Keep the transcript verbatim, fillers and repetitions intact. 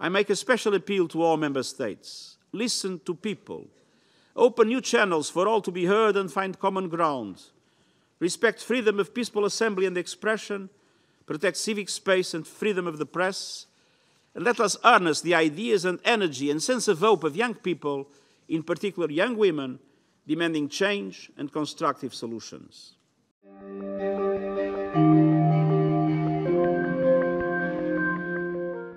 make a special appeal to all member states. Listen to people. Open new channels for all to be heard and find common ground. Respect freedom of peaceful assembly and expression. Protect civic space and freedom of the press. And let us harness the ideas and energy and sense of hope of young people, in particular young women, demanding change and constructive solutions.